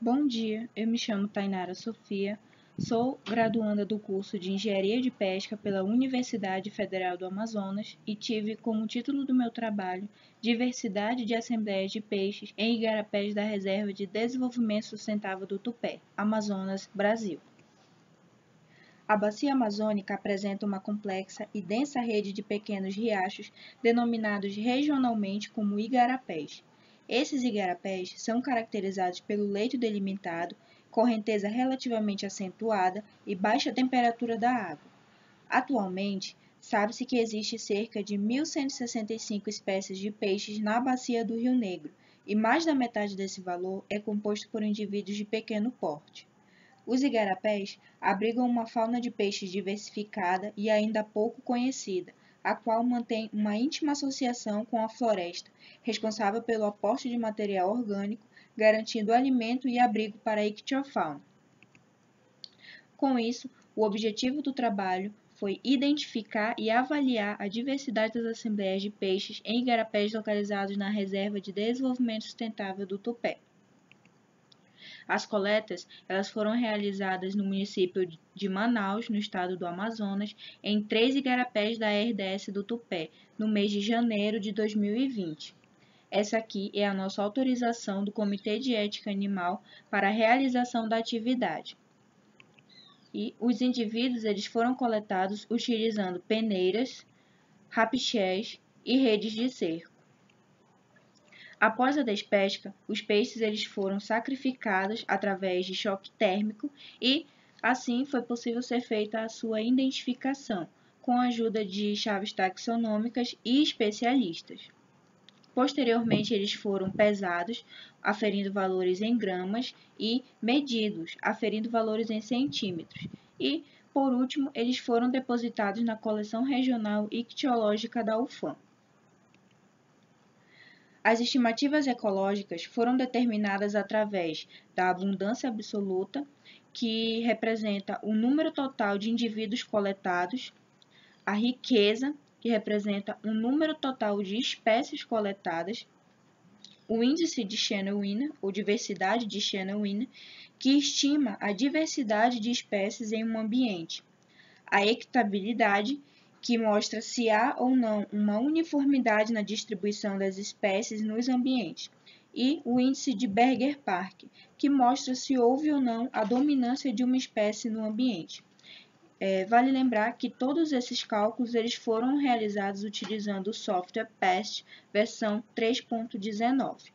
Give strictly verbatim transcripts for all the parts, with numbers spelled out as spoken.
Bom dia, eu me chamo Tainara Sofia, sou graduanda do curso de Engenharia de Pesca pela Universidade Federal do Amazonas e tive como título do meu trabalho Diversidade de Assembleias de Peixes em Igarapés da Reserva de Desenvolvimento Sustentável do Tupé, Amazonas, Brasil. A bacia amazônica apresenta uma complexa e densa rede de pequenos riachos denominados regionalmente como igarapés. Esses igarapés são caracterizados pelo leito delimitado, correnteza relativamente acentuada e baixa temperatura da água. Atualmente, sabe-se que existe cerca de mil cento e sessenta e cinco espécies de peixes na bacia do Rio Negro, e mais da metade desse valor é composto por indivíduos de pequeno porte. Os igarapés abrigam uma fauna de peixes diversificada e ainda pouco conhecida, a qual mantém uma íntima associação com a floresta, responsável pelo aporte de material orgânico, garantindo alimento e abrigo para a ictiofauna. Com isso, o objetivo do trabalho foi identificar e avaliar a diversidade das assembleias de peixes em igarapés localizados na Reserva de Desenvolvimento Sustentável do Tupé. As coletas elas foram realizadas no município de Manaus, no estado do Amazonas, em três igarapés da R D S do Tupé, no mês de janeiro de dois mil e vinte. Essa aqui é a nossa autorização do Comitê de Ética Animal para a realização da atividade. E os indivíduos eles foram coletados utilizando peneiras, rapixés e redes de cerco. Após a despesca, os peixes eles foram sacrificados através de choque térmico e, assim, foi possível ser feita a sua identificação, com a ajuda de chaves taxonômicas e especialistas. Posteriormente, eles foram pesados, aferindo valores em gramas, e medidos, aferindo valores em centímetros. E, por último, eles foram depositados na coleção regional ictiológica da U F A M. As estimativas ecológicas foram determinadas através da abundância absoluta, que representa o número total de indivíduos coletados, a riqueza, que representa o número total de espécies coletadas, o índice de Shannon-Wiener, ou diversidade de Shannon-Wiener, que estima a diversidade de espécies em um ambiente, a hectabilidade, que mostra se há ou não uma uniformidade na distribuição das espécies nos ambientes, e o índice de Berger-Park, que mostra se houve ou não a dominância de uma espécie no ambiente. É, vale lembrar que todos esses cálculos eles foram realizados utilizando o software PAST versão três ponto dezenove.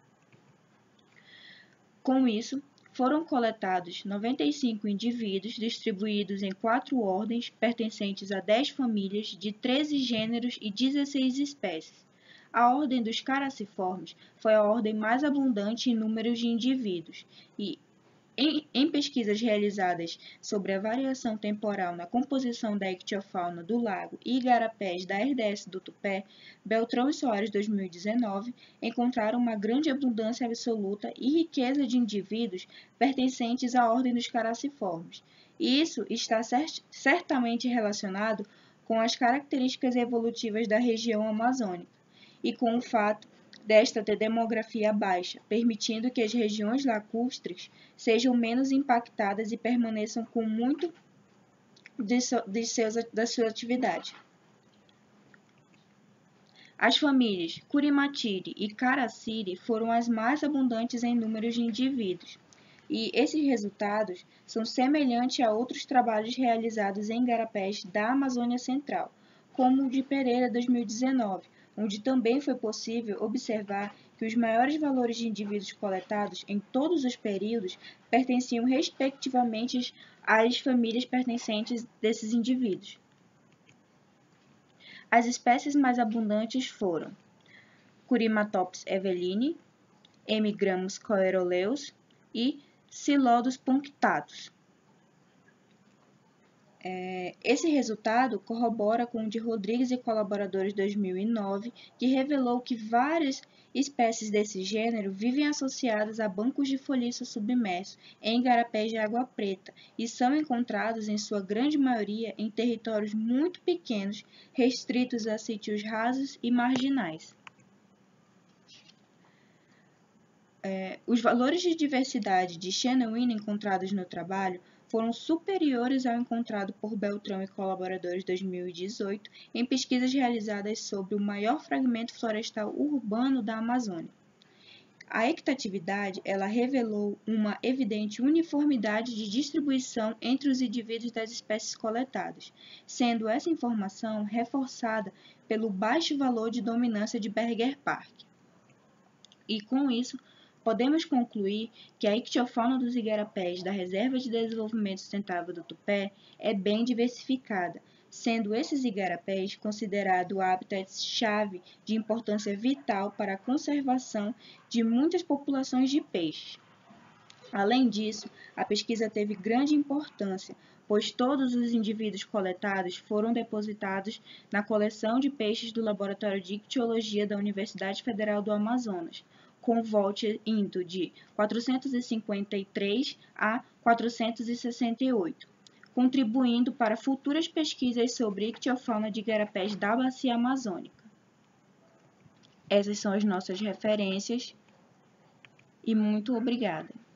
Com isso, foram coletados noventa e cinco indivíduos distribuídos em quatro ordens pertencentes a dez famílias de treze gêneros e dezesseis espécies. A ordem dos caraciformes foi a ordem mais abundante em números de indivíduos e, em, em pesquisas realizadas sobre a variação temporal na composição da ictiofauna do lago e igarapés da R D S do Tupé, Beltrão e Soares dois mil e dezenove encontraram uma grande abundância absoluta e riqueza de indivíduos pertencentes à ordem dos caraciformes. E isso está cert- certamente relacionado com as características evolutivas da região amazônica e com o fato desta ter demografia baixa, permitindo que as regiões lacustres sejam menos impactadas e permaneçam com muito de, so, de seus, da sua atividade. As famílias Curimatire e Caraciri foram as mais abundantes em números de indivíduos, e esses resultados são semelhantes a outros trabalhos realizados em igarapés da Amazônia Central, como o de Pereira dois mil e dezenove, onde também foi possível observar que os maiores valores de indivíduos coletados em todos os períodos pertenciam respectivamente às famílias pertencentes desses indivíduos. As espécies mais abundantes foram Curimatops eveline, M. gramus coeroleus e Psilodes punctatus. É, esse resultado corrobora com o de Rodrigues e colaboradores dois mil e nove, que revelou que várias espécies desse gênero vivem associadas a bancos de folhiço submerso em igarapés de água preta e são encontrados, em sua grande maioria, em territórios muito pequenos, restritos a sítios rasos e marginais. É, Os valores de diversidade de Chenoine encontrados no trabalho foram superiores ao encontrado por Beltrão e colaboradores em dois mil e dezoito em pesquisas realizadas sobre o maior fragmento florestal urbano da Amazônia. A equitatividade, ela revelou uma evidente uniformidade de distribuição entre os indivíduos das espécies coletadas, sendo essa informação reforçada pelo baixo valor de dominância de Berger Park. E com isso, podemos concluir que a ictiofauna dos igarapés da Reserva de Desenvolvimento Sustentável do Tupé é bem diversificada, sendo esses igarapés considerados habitats-chave de importância vital para a conservação de muitas populações de peixes. Além disso, a pesquisa teve grande importância, pois todos os indivíduos coletados foram depositados na coleção de peixes do Laboratório de Ictiologia da Universidade Federal do Amazonas, com volte indo de quatrocentos e cinquenta e três a quatrocentos e sessenta e oito, contribuindo para futuras pesquisas sobre ictiofauna de igarapés da bacia amazônica. Essas são as nossas referências e muito obrigada.